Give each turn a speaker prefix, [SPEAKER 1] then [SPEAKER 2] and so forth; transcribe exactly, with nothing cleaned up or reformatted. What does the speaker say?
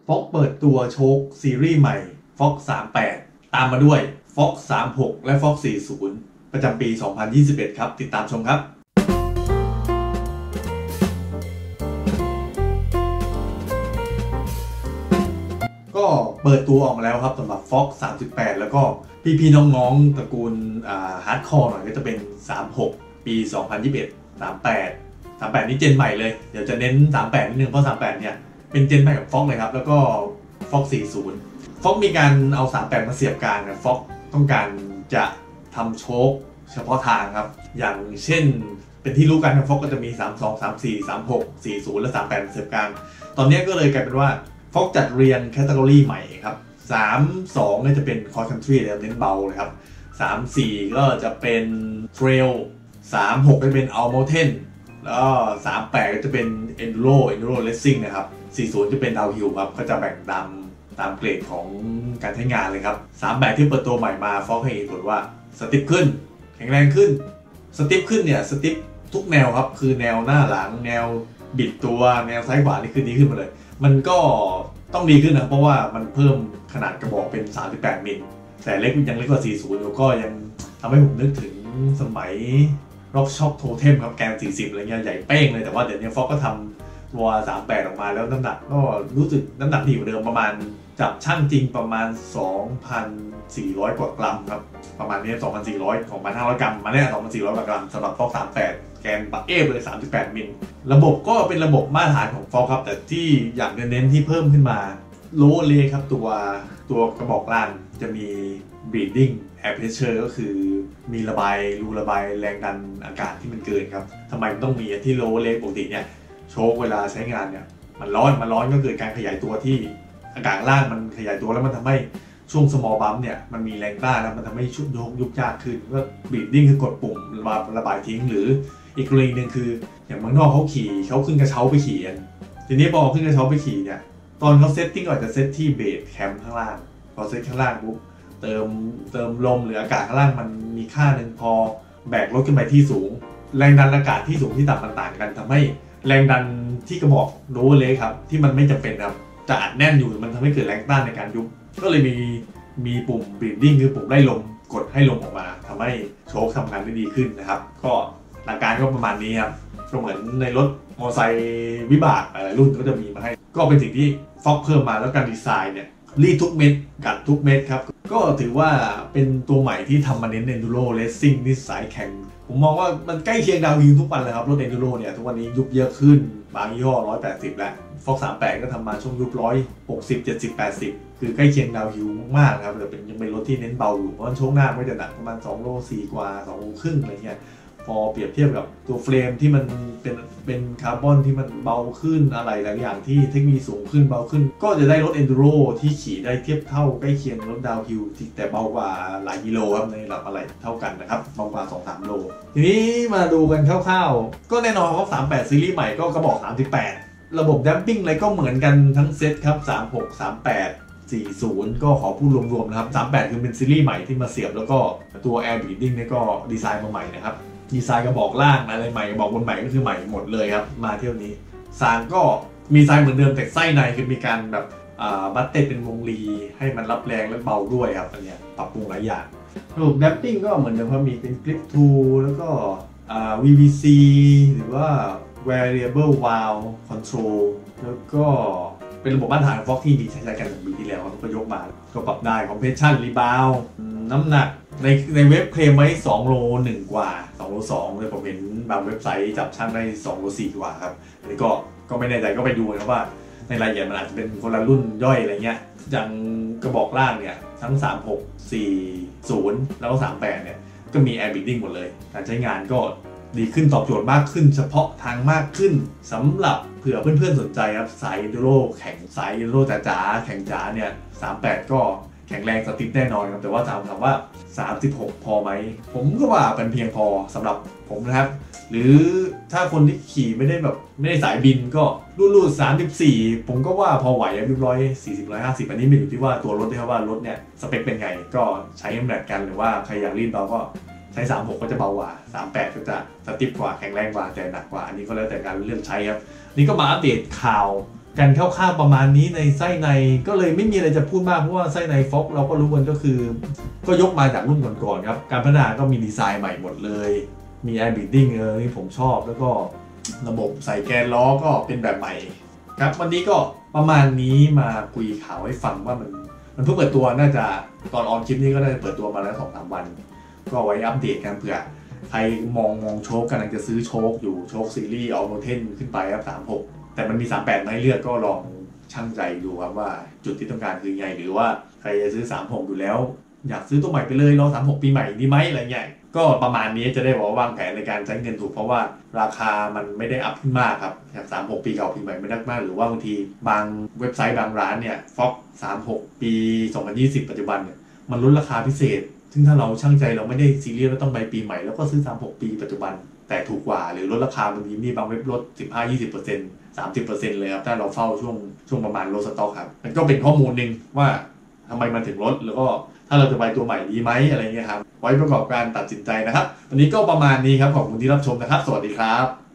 [SPEAKER 1] ฟ็อกเปิดตัวโชคซีรีส์ใหม่ฟ็อกสามสิบแปดตามมาด้วยฟ็อกสามสิบหกและฟ็อกสี่สิบประจำปีสองพันยี่สิบเอ็ดครับติดตามชมครับก็เปิดตัวออกมาแล้วครับสำหรับ Fox สามสิบแปดแล้วก็พี่ๆน้องๆตระกูลอ่าฮาร์ดคอร์หน่อยก็จะเป็นสามสิบหกปีสองพันยี่สิบเอ็ด สามสิบแปด สามสิบแปดนี่เจนใหม่เลยเดี๋ยวจะเน้นสามสิบแปดนิดนึงเพราะสามสิบแปดเนี่ยเป็นเจนใหม่กับ Fox เลยครับแล้วก็ Fox สี่สิบ Fox มีการเอาสามสิบแปดมาเสียบกลางนะ Fox ต้องการจะทำโชคเฉพาะทางครับอย่างเช่นเป็นที่รู้กันนะ Fox ก็จะมีสามสิบสอง สามสิบสี่ สามสิบหก สี่สิบและสามสิบแปดเสียบกลางตอนนี้ก็เลยกลายเป็นว่าFox จัดเรียงแคตตากรีใหม่ครับสามสิบสองเนี่ยจะเป็น Cross Country แล้วเน้นเบาเลยครับสามสิบสี่ก็จะเป็น Trail สามสิบหกก็จะเป็น All Mountain แล้วก็สามสิบแปดก็จะเป็น Enduro Enduro Racing นะครับสี่สิบจะเป็น Downhill ครับก็จะแบ่งตามตามเกรดของการใช้งานเลยครับสามสิบแปดที่เปิดตัวใหม่มา Fox ให้เหตุผลว่าสติปขึ้นแข็งแรงขึ้นสติปขึ้นเนี่ยสติปทุกแนวครับคือแนวหน้าหลังแนวบิดตัวแนวซ้ายขวานี่คือดีขึ้นมาเลยมันก็ต้องดีขึ้นนะเพราะว่ามันเพิ่มขนาดกระบอกเป็นสามสิบแปดมิลแต่เล็กยังเล็กกว่าสี่สิบแล้วก็ยังทำให้ผมนึกถึงสมัยร็อกช็อคโทเทมครับแกนสี่สิบอะไรเงี้ยใหญ่เป้งเลยแต่ว่าเดี๋ยวนี้ฟ็อกก็ทำตัวสามสิบแปดออกมาแล้วน้ำหนักก็รู้สึกน้ำหนักดีกว่าเดิมประมาณจับช่างจริงประมาณ สองพันสี่ร้อย กว่ากรัมครับประมาณนี้ สองพันสี่ร้อย สองพันห้าร้อย กรัมมาเนี่ย สองพันสี่ร้อย กว่ากรัมสำหรับฟ็อกสามสิบแปดแกนปักเอฟเลยสามสิบแปดมิลระบบก็เป็นระบบมาตรฐานของฟ็อกครับแต่ที่อยากเน้นที่เพิ่มขึ้นมาโลเลครับตัวตัวกระบอกล่างจะมี breathing air pressure ก็คือมีระบายรูระบายแรงดันอากาศที่มันเกินครับทำไมมันต้องมีที่โลเลปกติเนี่ยโชคเวลาใช้งานเนี่ยมันร้อนมันร้อนก็เกิดการขยายตัวที่อากาศล่างมันขยายตัวแล้วมันทำให้ช่วง small bump เนี่ยมันมีแรงต้านแล้วมันทำให้ชุดโยกยุบยากขึ้นก็ breathing คือกดปุ่มระบายระบายทิ้งหรืออีกกรณีหนึ่งคืออย่างเมืองนอกเขาขี่เขาขึ้นกระเช้าไปขี่กันทีนี้พอขึ้นกระเช้าไปขี่เนี่ยตอนเขาเซตติ้งก็อาจจะเซตที่เบสแคมป์ข้างล่างพอเซตข้างล่างปุ๊บเติมเติมลมหรืออากาศข้างล่างมันมีค่าหนึ่งพอแบกรถขึ้นไปที่สูงแรงดันอากาศที่สูงที่ต่ำมันต่างกันทำให้แรงดันที่กระบอกโลเวอร์เลคครับที่มันไม่จำเป็นครับจะอัดแน่นอยู่มันทำให้เกิดแรงต้านในการยุบก็เลยมีมีปุ่ม breathing คือปุ่มไล่ลมกดให้ลมออกมาทำให้โชคทำงานได้ดีขึ้นนะครับก็หลักการก็ประมาณนี้ครับก็เหมือนในรถมอเตอร์ไซค์วิบากหลายรุ่นก็จะมีมาให้ก็เป็นสิ่งที่ฟ็อกเพิ่มมาแล้วการดีไซน์เนี่ยรีดทุกเม็ดกัดทุกเม็ดครับก็ถือว่าเป็นตัวใหม่ที่ทำมาเน้น Enduro Racing ที่สายแข่งผมมองว่ามันใกล้เคียงดาวฮิลทุกวันเลยครับรถ Enduro เนี่ยทุกวันนี้ยุบเยอะขึ้นบางยี่ห้อหนึ่งร้อยแปดสิบแล้วฟ็อกสามสิบแปดก็ทำมาช่วงยุบหนึ่งร้อยหกสิบ เจ็ดสิบ แปดสิบคือใกล้เคียงดาวฮิลมากครับแต่เป็นยังเป็นรถที่เน้นเบาอยู่เพราะช่วงหน้าไม่จะหนักประมาณสองโลสี่กว่าสองโลครึ่งอะไรเงี้ยพอเปรียบเทียบกับตัวเฟรมที่มันเป็นเป็นคาร์บอนที่มันเบาขึ้นอะไรหลายอย่างที่เทคโนโลยีสูงขึ้นเบาขึ้นก็จะได้รถ Enduro ที่ขี่ได้เทียบเท่าใกล้เคียงรถดาวฮิลแต่เบากว่าหลายกิโลครับในระดับอะไรเท่ากันนะครับเบากว่า สองถึงสาม โลทีนี้มาดูกันคร่าวๆก็แน่นอนว่าสามสิบแปดซีรีส์ใหม่ก็กระบอกสามสิบแปดระบบดัมปิ้งอะไรก็เหมือนกันทั้งเซตครับสามสิบหก สามสิบแปดสี่สิบก็ขอพูดรวมๆนะครับสามสิบแปดคือเป็นซีรีส์ใหม่ที่มาเสียบแล้วก็ตัว Air Breathing เนี่ยก็ดีไซน์มาใหม่นะครับดีไซน์กระบอกล่างอะไรใหม่กระบอกบนใหม่ก็คือใหม่หมดเลยครับมาเที่ยวนี้ซานก็มีไซน์เหมือนเดิมแต่ไส้ในคือมีการแบบบัตเต็เป็นวงรีให้มันรับแรงและเบาด้วยครับอันนี้ปรับปรุงหลายอย่างระบบดัมปิ้งก็เหมือนเดิมครับมีเป็น Grip ทู แล้วก็ วี วี ซี หรือว่า Variable Valve Control แล้วก็เป็นระบบมาตรฐานฟ็อกที่มีใช้กันตั้งปีที่แล้วก็ยกมาก็ปรับได้ Compression Rebound น้ำหนักในในเว็บเคลมไว้สองโลหนึ่งกว่าสองโลสองเลยผมเห็นบางเว็บไซต์จับช่างได้สองโลสี่กว่าครับอันนี้ก็ก็ไม่แน่ใจก็ไปดูนะครับว่าในรายละเอียดมันอาจจะเป็นคนละรุ่นย่อยอะไรเงี้ยอย่างกระบอกล่างเนี่ยทั้งสามสิบหก สี่สิบแล้วก็สามสิบแปดเนี่ยก็มี Air Breathing หมดเลยการใช้งานก็ดีขึ้นตอบโจทย์มากขึ้นเฉพาะทางมากขึ้นสำหรับเผื่อเพื่อนๆสนใจครับสาย Enduro แข่งสาย Enduro จ๋าๆแข่งจ๋าเนี่ยสามสิบแปดก็แข็งแรงสติ๊กแน่นอนครับแต่ว่าถามถามว่าสามสิบหกพอไหมผมก็ว่าเป็นเพียงพอสำหรับผมนะครับหรือถ้าคนที่ขี่ไม่ได้แบบไม่ได้สายบินก็รูดๆสามสิบสี่ผมก็ว่าพอไหวเรียบร้อยสี่สิบ หนึ่งร้อยห้าสิบอันนี้ไม่อยู่ที่ว่าตัวรถด้วยครับว่ารถเนี่ยสเปคเป็นไงก็ใช้แมทกันหรือว่าใครอยากรีดเบาก็ใช้สามสิบหกก็จะเบากว่าสามสิบแปดก็จะสติ๊กกว่าแข็งแรงกว่าแต่หนักกว่าอันนี้ก็แล้วแต่การเลือกใช้ครับนี่ก็มาอัปเดตข่าวกันคร่าวๆประมาณนี้ในไส้ในก็เลยไม่มีอะไรจะพูดมากเพราะว่าไส้ในฟ็อกเราก็รู้กันก็คือก็ยกมาจากรุ่นก่อนๆครับการพัฒนาก็มีดีไซน์ใหม่หมดเลยมี Air Beading เออที่ผมชอบแล้วก็ระบบใส่แกนล้อก็เป็นแบบใหม่ครับวันนี้ก็ประมาณนี้มาคุยข่าวให้ฟังว่ามันมันเพิ่งเปิดตัวน่าจะตอนออนคลิปนี้ก็ได้เปิดตัวมาแล้ว สองถึงสาม วันก็ไว้อัปเดตกันเผื่อใครมองมองโชคกำลังจะซื้อโชคอยู่โชคซีรีส์ออโมเทนขึ้นไปครับสามสิบหกแต่มันมีสามสิบแปดมาให้เลือกก็ลองชั่งใจดูครับว่าจุดที่ต้องการคือไงหรือว่าใครจะซื้อสามสิบหกอยู่แล้วอยากซื้อตัวใหม่ไปเลยรอสามสิบหกปีใหม่ดีไหมอะไรเงี้ยก็ประมาณนี้จะได้บอกว่าวางแผนในการใช้เงินถูกเพราะว่าราคามันไม่ได้อัพขึ้นมากครับจากสามสิบหกปีเก่าปีใหม่ไม่ได้มากหรือว่าบางทีบางเว็บไซต์บางร้านเนี่ยฟ็อกสามสิบหกปีสองพันยี่สิบปัจจุบันเนี่ยมันลดราคาพิเศษซึ่งถ้าเราช่างใจเราไม่ได้ซีเรียสว่าต้องไปปีใหม่แล้วก็ซื้อสามสิบหกปีปัจจุบันแต่ถูกกว่าหรือลดราคาบางทีมีบางเว็บลด สิบห้าถึงยี่สิบเปอร์เซ็นต์ สามสิบเปอร์เซ็นต์ เลยครับถ้าเราเฝ้าช่วงช่วงประมาณลดสต็อกครับมันก็เป็นข้อมูลหนึ่งว่าทำไมมันถึงลดแล้วก็ถ้าเราจะไปตัวใหม่ดีไหมอะไรเงี้ยครับไว้ประกอบการตัดสินใจนะครับวันนี้ก็ประมาณนี้ครับขอบคุณที่รับชมนะครับสวัสดีครับ